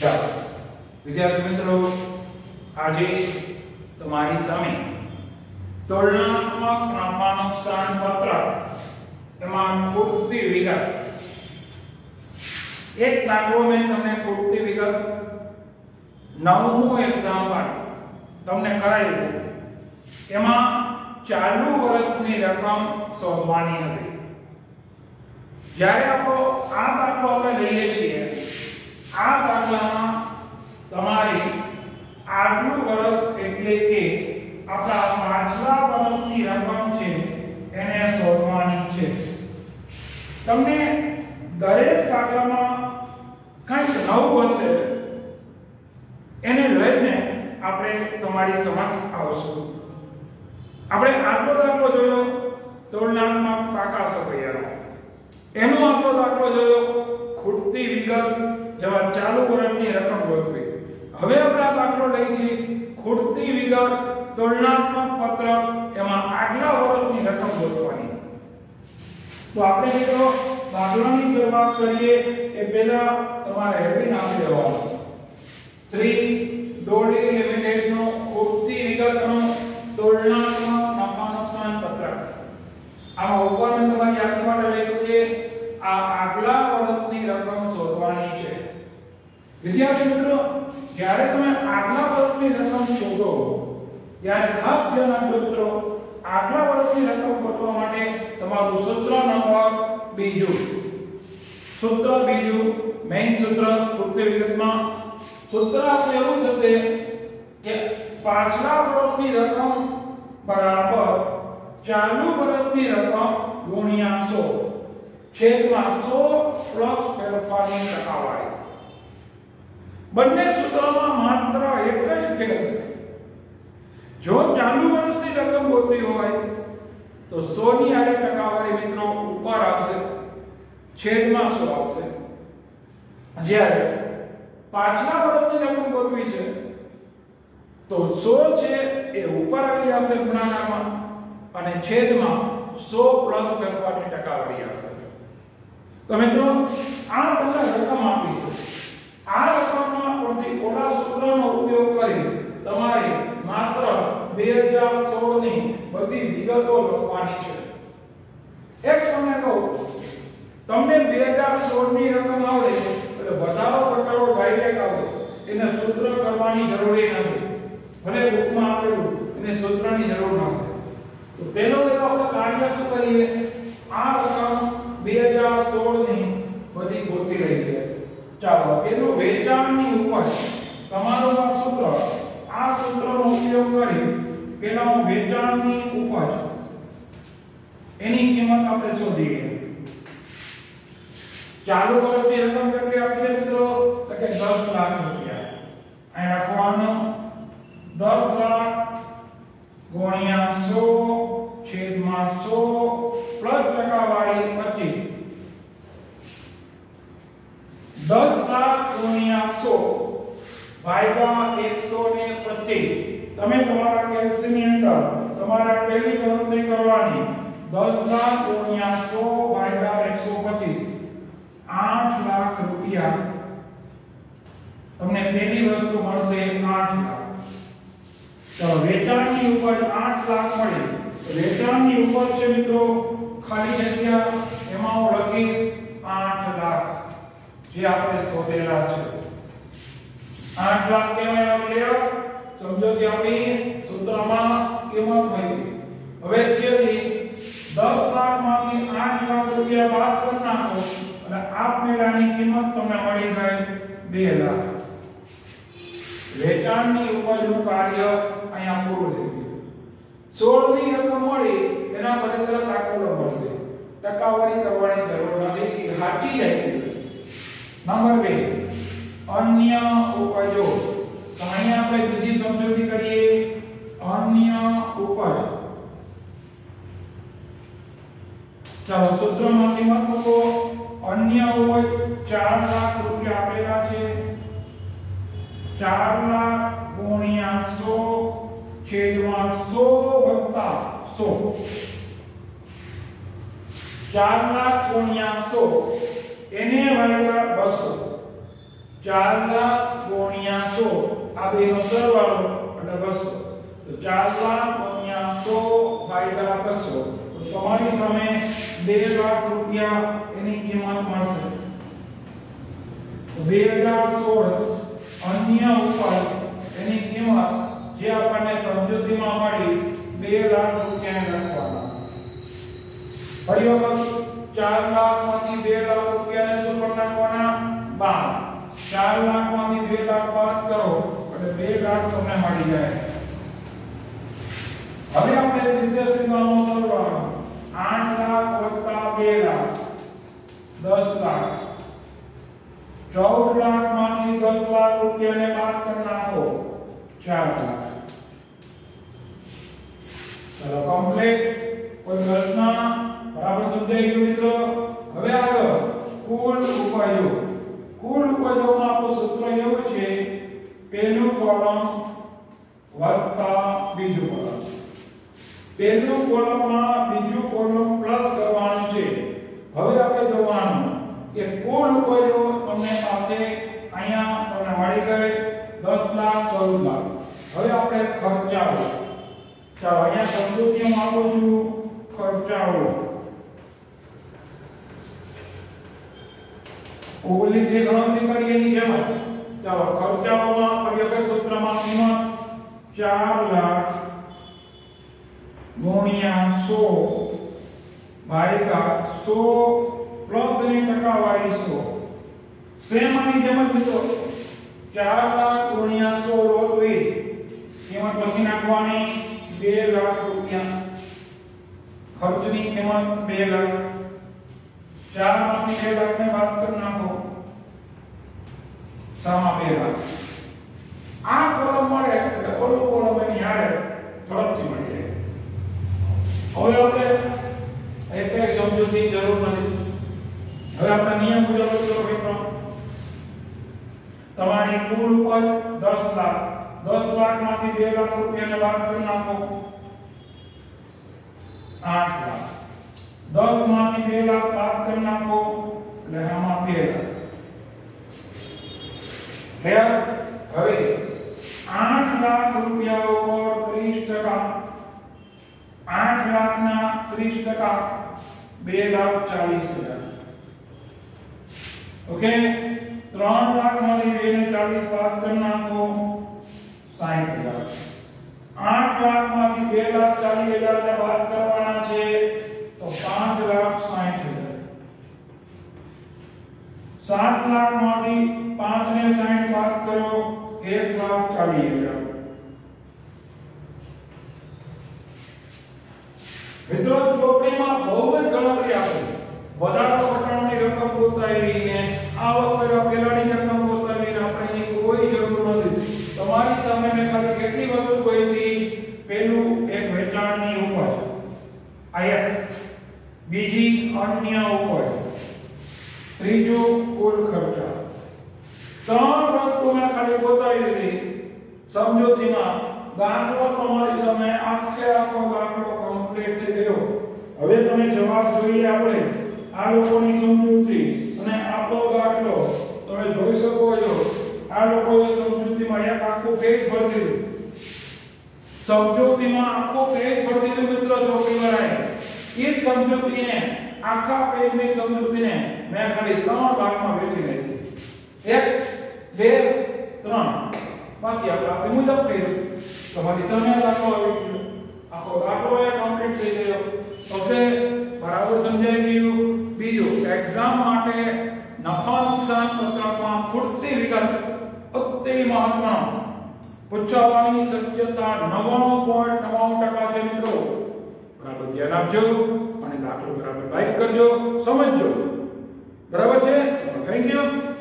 વિદ્યાર્થી મિત્રો, આજે તમારી સામે તુલનાત્મક નફા નુકસાન પત્રક એમાં ખૂટતી વિગત એક દાખલો મેં તમને ખૂટતી વિગત 9મું એક્ઝામ્પલ તમને કરાવ્યું. એમાં ચાલુ વર્ષની રકમ શોધવાની હતી. જ્યારે આપણો આ દાખલો આપણે લઈએ છીએ, આ દાખલામાં તમારી આગલું વર્ષ એટલે કે આપણા પાછલા વર્ષની રકમ છે એને શોધવાની છે. તમને દરેક દાખલામાં કંઈક નવું હશે, એને લઈને આપણે તમારી સમક્ષ આવશું. આપણે આગલો દાખલો જોયો તુલનાત્મક પાકા સફૈયાનો, એનો આપણો દાખલો જોયો ખૂટતી વિગત જેમાં ચાલુ વર્ષની રકમ ગોતવી. હવે આપણે આ દાખલો લઈ છીએ ખૂટતી વિગત તુલનાત્મક પત્રક એમાં આગલા વર્ષની રકમ ગોતવાની. તો આપણે મિત્રો દાખલાની શરૂઆત કરીએ એ પહેલા તમારે હેડિંગ આપી દેવાનું. શ્રી ડોડી લિમિટેડ નો ખૂટતી વિગતનો તુલનાત્મક નફા નુકસાન પત્રક. આમાં ઉપર મેં તમારી યાદી માટે લખ્યું છે આ આગલા વર્ષની રકમ શોધવાની છે. વિદ્યાર્થી મિત્રો, જ્યારે તમે આગલા વર્ષની રકમ શોધો ત્યારે ખાસ ધ્યાન આપજો મિત્રો, આગલા વર્ષની રકમ ગોતવા માટે તમારું સૂત્ર નંબર બીજું, સૂત્ર બીજું, મેઇન સૂત્ર ખૂટતી વિગતમાં સૂત્ર આપણે એવું થશે કે પાછલા વર્ષની રકમ બરાબર ચાલુ વર્ષની રકમ ગુણ્યા 100 છેદમાં 100 પ્લસ ફેરફારની ટકાવારી. બંને સૂત્રોમાં માત્ર એક જ ફેર છે. જો ચાલુ વર્ષની રકમ ગોતવી હોય તો 100 ની આરે ટકાવારી મિત્રો ઉપર આવશે, છેદમાં 100 આવશે. જ્યારે પાછલા વર્ષની રકમ ગોતવી છે તો 100 છે એ ઉપર આવી જશે ગુણાકારમાં અને છેદમાં 100 પ્લસ ફેરફારની ટકાવારી આવશે. તો મિત્રો આ તમને રકમ આપી છે. આ રકમમાં પરથી ઓલા સૂત્રનો ઉપયોગ કરી તમારે માત્ર 2016 ની બધી વિગતો લખવાની છે. એક તમને કહું, તમને 2016 ની રકમ આવડે એટલે વધારો ઘટાડો ડાયરેક્ટ આવડે, એને સૂત્ર કરવાની જરૂર નથી. ભલે બુકમાં આપેલું એને સૂત્રની જરૂર નથી. તો પહેલો આપણે કાર્ય શું કરીએ, આ રકમ 2016 ની બધી ગોતી લઈએ. ચાલો, એનું વેચાણની ઉપજ તમારું આ સૂત્ર, આ સૂત્રનો ઉપયોગ કરી પેલા વેચાણની ઉપજ એની કિંમત આપણે શોધીએ. ચાલુ વર્ષની રકમ કેટલી આપી છે મિત્રો? તો કે 10 લાખ રૂપિયા. અહીં રાખવાનું 10 લાખ ગુણ્યા 100 છેદમાં 100 પ્લસ ટકાવારી 25. 10 લાખ ગુણ્યા 100 ભાગ્યા 125. તમે તમારા કેલ્ક્યુલેશનની અંદર તમારા પહેલી ગણતરી કરવાની. 10 લાખ ગુણ્યા 100 ભાગ્યા 125 8 લાખ રૂપિયા. તમને પહેલી વસ્તુ મળશે 8 લાખ. ચાલો, વેચાણની ઉપજ 8 લાખ મળી. વેચાણની ઉપજ છે મિત્રો ખાલી જગ્યા એમાં હું લખીશ 8 લાખ જે આપણે શોધેલા છે. 8 લાખ કેવાય ક્લિયર? સમજો કે આપણી સૂત્રમાં કિંમત મળી. હવે કેવી 10 લાખમાંથી 8 લાખ રૂપિયા બાદ કરી નાખો અને આપમેળાની કિંમત તમને મળી ગઈ 2 લાખ. વેચાણની ઉપજનું કાર્ય અહીંયા પૂરું થઈ ગયું. 16 ની રકમ મળી એના બદલે તરત આંકડો મળી ગયો. ટકાવારી કરવાની જરૂર નથી, એ સાચી આવી. નંબર 2 અન્ય ઉપજો. તો અહીંયા આપણે બીજી સમજૂતી કરીએ. અન્ય ઉપજ. ચાલો, સૂત્રમાં કિંમત મૂકો. અન્ય ઉપજ 4 લાખ રૂપિયા આપેલા છે. 4 લાખ ગુણ્યા 100 છેદમાં 100 વત્તા 100. 4 લાખ ગુણ્યા 100 એને ભાગ્યા 200 4 લાખ ગુણ્યા 100 આ બેનો સરવાળો એટલે 200 તો 4 લાખ ગુણ્યા 100 ભાગ્યા 200 તો તમારી સામે 2 લાખ રૂપિયા એની કિંમત મળશે 2016 અન્ય ઉપર એની કિંમત જે આપણને સમજૂતીમાં મળી 2 લાખ રૂપિયા લખવાના ફરી વખત 4 લાખમાંથી 2 લાખ રૂપિયાને શું કરી નાખવાના બાદ 4 લાખમાંથી 2 લાખ બાદ કરો એટલે 2 લાખ તમને મળી જાય હવે આપણે સીધે સીધાનો સરવાળો 8 લાખ વત્તા 2 લાખ 10 લાખ 14 લાખમાંથી 10 લાખ રૂપિયાને બાદ કરી નાખો 4 લાખ ચલો કમ્પ્લીટ કોઈ પ્રશ્ન બરાબર સમજાઈ ગયું મિત્રો હવે આગળ કુલ ઉપજોમાં આપણું સૂત્ર એવું છે પહેલું કોલમ વત્તા બીજું કોલમ પહેલું કોલમમાં બીજું કોલમ પ્લસ કરવાનું છે હવે આપણે જોવાનું કે કુલ ઉપજો તમને પાસે અહીંયા તમને મળી ગઈ 10 લાખ 14 લાખ હવે આપણે ખર્ચાઓ ચાલો અહીંયા સમજૂતીમાં આપું છું ખર્ચાઓ કુલની જે ગણતરી કરીએ એની જેમ ચાલો ખર્ચાઓમાં પરિવર્તન સૂત્રમાં કિંમત 4 લાખ ગુણ્યા 100 ભાગ્યા 100 પ્લસ એની ટકાવારી 100 સેમ આની જેમ જ મિત્રો 4 લાખ ગુણ્યા 100 રોજ કિંમત લખી નાખવાની 2 લાખ રૂપિયા ખર્ચની કિંમત 2 લાખ 4 માંથી 2 લાખ ને બાદ કરી નાખો સામા 2 લાખ આ કોલમ મળે એટલે ઓલો કોલમ એની હારે ઝડપથી મળી જાય હવે આપણે એક સમજૂતી જરૂર નથી હવે આપણે નિયમ મુજબ કરો મિત્રો તમારી કુલ ઉપજ 10 લાખ 10 લાખમાંથી 2 લાખ રૂપિયાને બાદ કરી નાખો 8 લાખ 10 માંથી 2 લાખ બાદ કરી નાખો એટલે આમાં 2 લાખ હવે 8 લાખ રૂપિયા ઉપર 30% 8 લાખના 30% 2,40,000 ઓકે 3 લાખમાંથી 2 ને 40 બાદ કરી નાખો 60,000 8 લાખમાંથી 2,40,000 ને બાદ કરવાના છે તો 5,60,000 7 લાખમાંથી 5 ને 60 બાદ કરો 1,40,000 મિત્રો ચોપડીમાં બહુ જ ગણતરી આપે વધારો ઘટાડોની રકમ ગોતાવીને આવક કરવા પેલાની રકમ ગોતાવીને આપણે એની કોઈ જરૂર નથી તમારી સામે મેં ખાલી કેટલી વસ્તુ કહી પહેલું એક વેચાણની ઉપજ આયત બીજી અન્ય ઉપજ ત્રીજું કુલ ખર્ચા 3 વસ્તુ મેં ખાલી ગોતાવી દીધી સમજૂતીમાં દાખલો તમારી સામે આખો દાખલો કમ્પ્લીટ થઈ ગયો હવે તમે જવાબ જોઈએ આપણે આ લોકોની સમજૂતી અને આપણો દાખલો તમે જોઈ શકો છો આ લોકોએ સમજૂતીમાં એક આખું પેજ ભરી દીધું સમજૂતીમાં આખું પેજ ભરી દીધું મિત્રો ચોપડીવાળાએ એ સમજૂતીને આખા પેજની સમજૂતીને મેં ખાલી 3 ભાગમાં વહેંચી નાખી 1 2 3 બાકી આપણે મુજબ કર્યું તમારી સામે દાખલો આવી ગયો આખો દાખલો એ કમ્પ્લીટ થઈ ગયો હવે બરાબર સમજાઈ ગયું બીજું એક્ઝામ માટે નફા નુકસાન પત્રકમાં પૂરતી વિગત અતિ મહત્વનું પૂછવાની શક્યતા 99.99% છે મિત્રો બરાબર ધ્યાન આપજો અને દાખલો બરાબર લાઈક કરજો સમજજો બરાબર છે ચલો થેન્ક યુ